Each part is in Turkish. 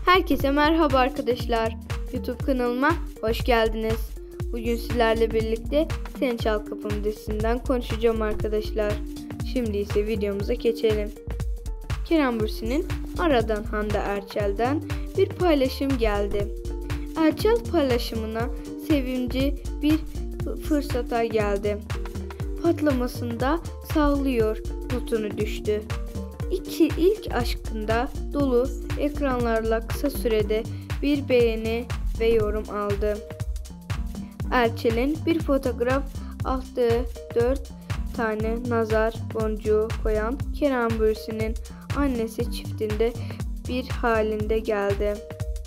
Herkese merhaba arkadaşlar. YouTube kanalıma hoş geldiniz. Bugün sizlerle birlikte Sen Çal Kapımı dizisinden konuşacağım arkadaşlar. Şimdi ise videomuza geçelim. Kerem Bürsin'in aradan Hande Erçel'den bir paylaşım geldi. Erçel paylaşımına sevinci bir fırsata geldi. Patlamasında sağlıyor notunu düştü. İlk aşkında dolu ekranlarla kısa sürede bir beğeni ve yorum aldı. Erçel'in bir fotoğraf attığı 4 tane nazar boncuğu koyan Kerem Bürsin'in annesi çiftinde bir halinde geldi.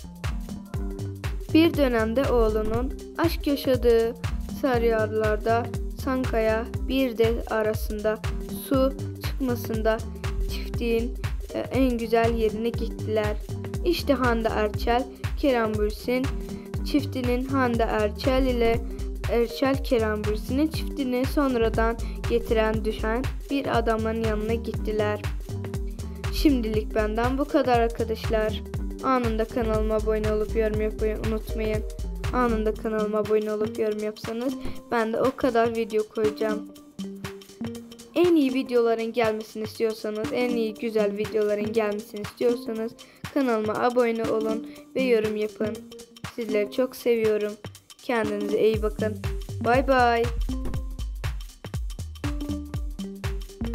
Bir dönemde oğlunun aşk yaşadığı Sarıyer'larda Sankaya bir de arasında su çıkmasında çiftliğin en güzel yerine gittiler. İşte Hande Erçel, Kerem Bürsin çiftinin Hande Erçel ile Erçel Kerem Bürsin'in çiftini sonradan getiren düşen bir adamın yanına gittiler. Şimdilik benden bu kadar arkadaşlar. Anında kanalıma abone olup yorum yapmayı unutmayın. Anında kanalıma abone olup yorum yapsanız ben de o kadar video koyacağım. En iyi videoların gelmesini istiyorsanız, en iyi güzel videoların gelmesini istiyorsanız kanalıma abone olun ve yorum yapın. Sizleri çok seviyorum. Kendinize iyi bakın. Bay bay.